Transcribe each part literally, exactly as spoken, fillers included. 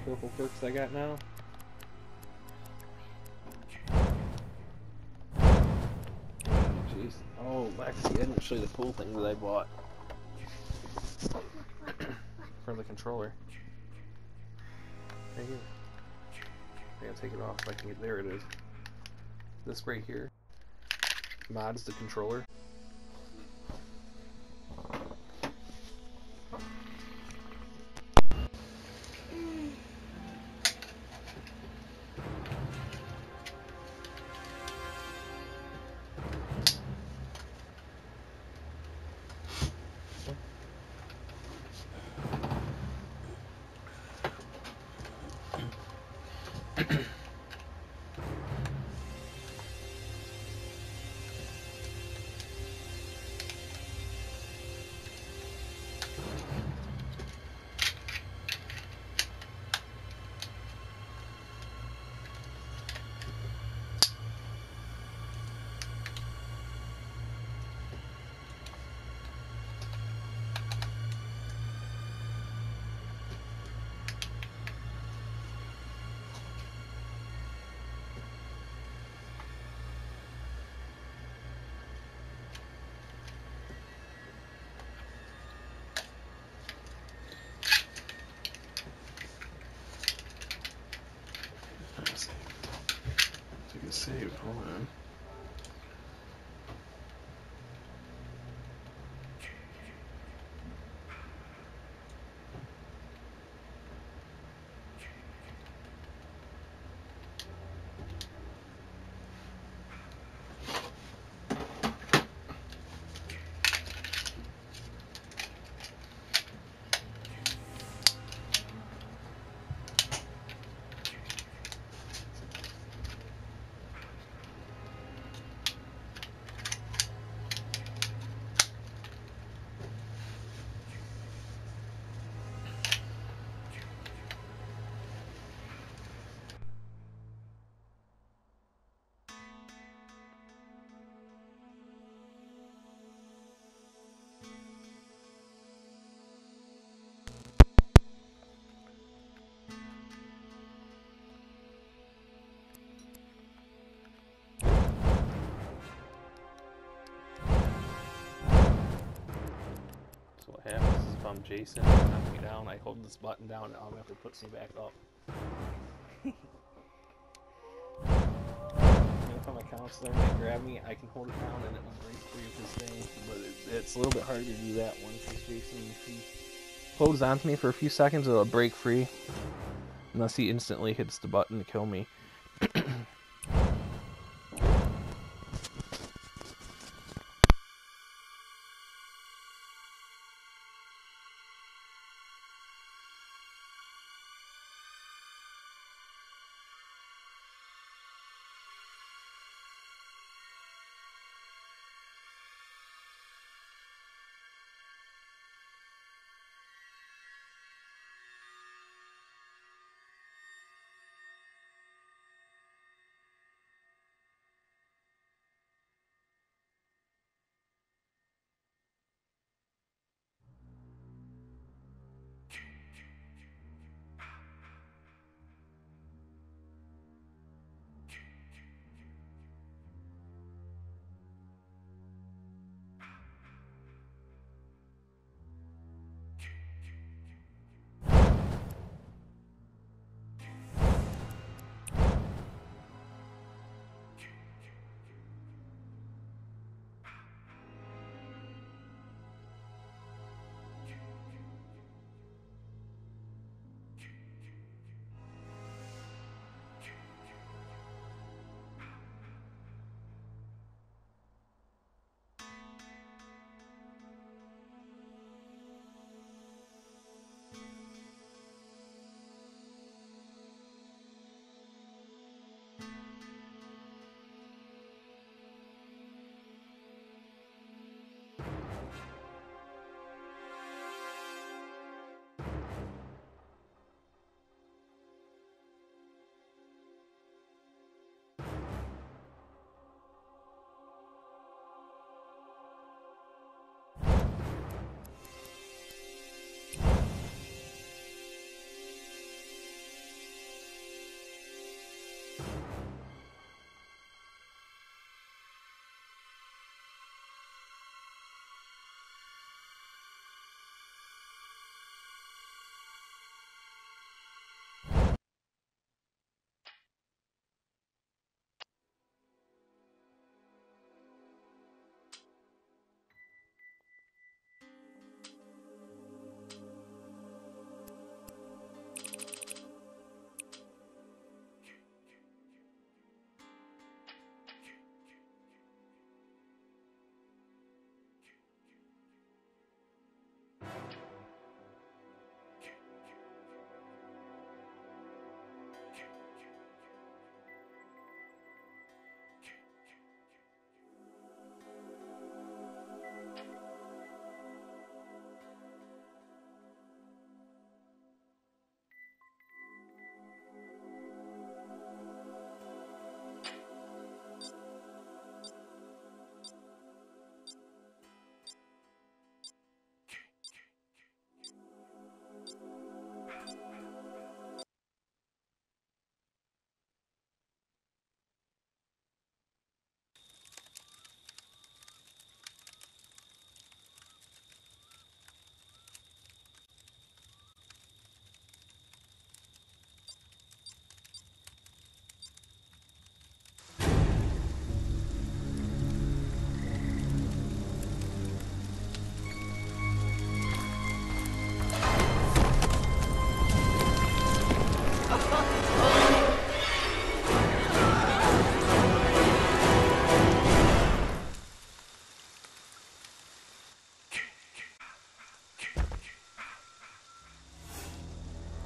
purple perks I got now. Jeez. Oh, Lexi, I didn't show you the cool thing that I bought for the controller. Right here. I gotta take it off if I can get. There it is. This right here mods the controller. Take a save, hold on. So what happens is if I'm Jason and knock me down, I hold this button down and it automatically puts me back up. And if I'm a counselor and they grab me, I can hold it down and it will break free of this thing. But it, it's a little bit harder to do that one because Jason, if he holds onto me for a few seconds, it'll break free. Unless he instantly hits the button to kill me.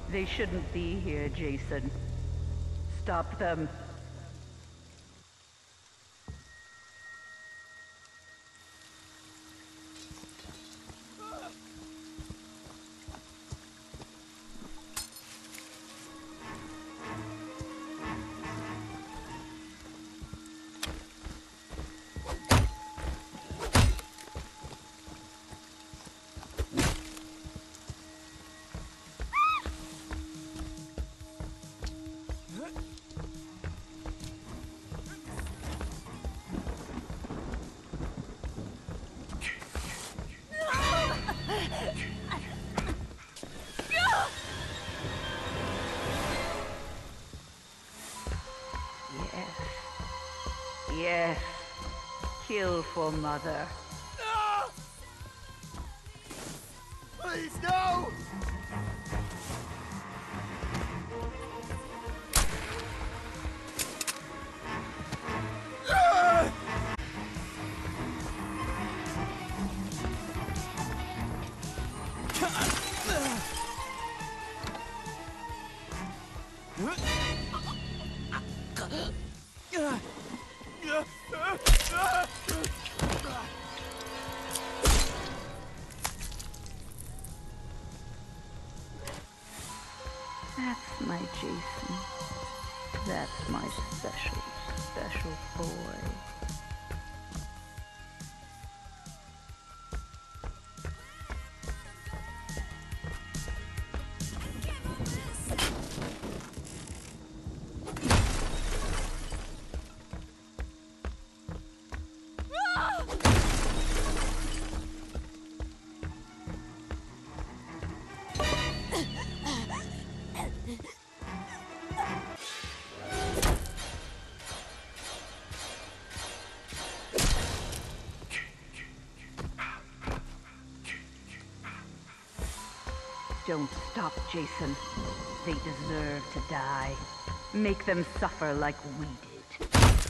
They shouldn't be here, Jason. Stop them. Yes. Kill for Mother. No! Please, no! That's my Jason. That's my special, special boy. Don't stop, Jason. They deserve to die. Make them suffer like we did.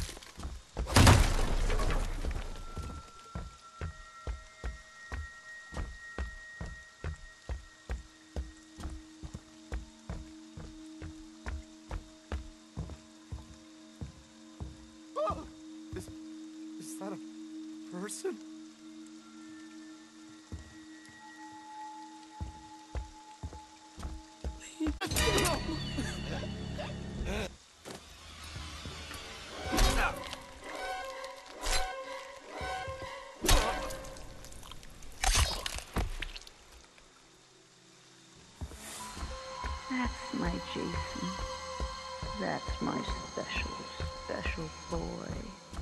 Oh, is, is that a person? That's my Jason. That's my special, special boy.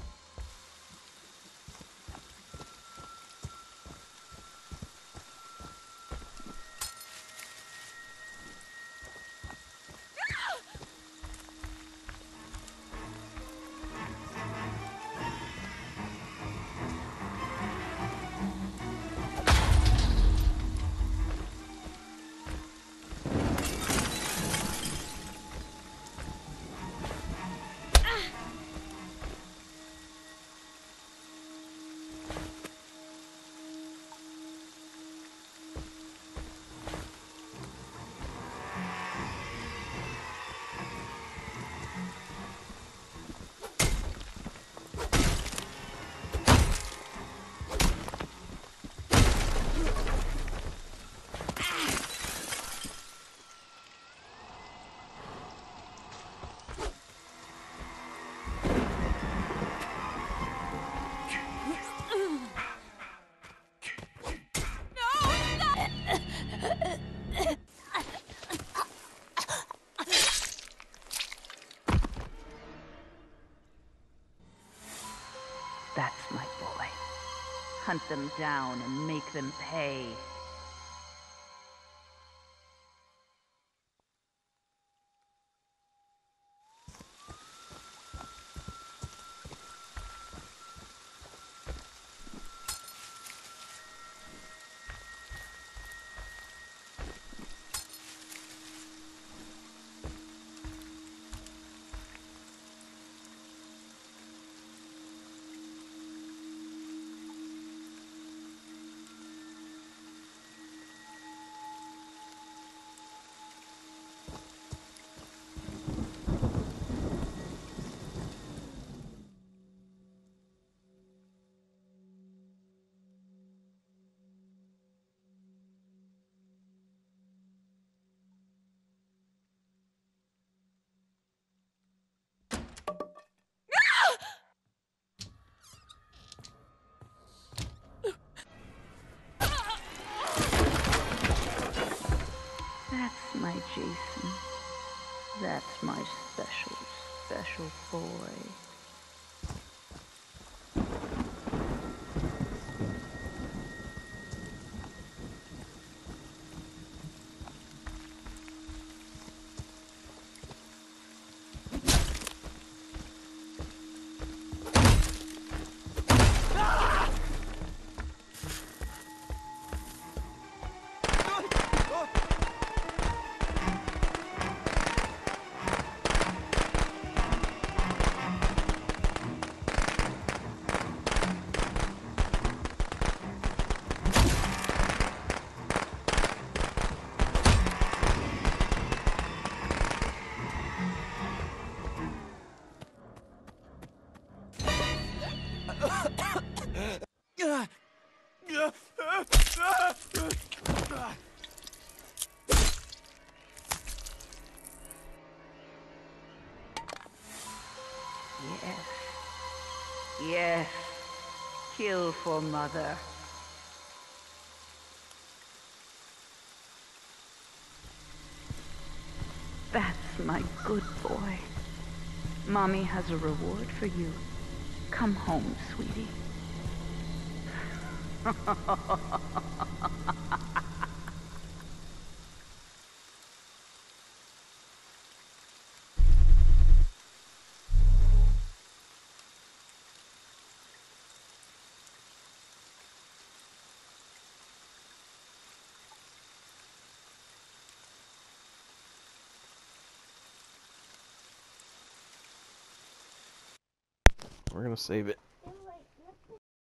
That's my boy. Hunt them down and make them pay. That's my special, special boy. Yes. Yes. Kill for mother. That's my good boy. Mommy has a reward for you. Come home, sweetie. We're gonna save it.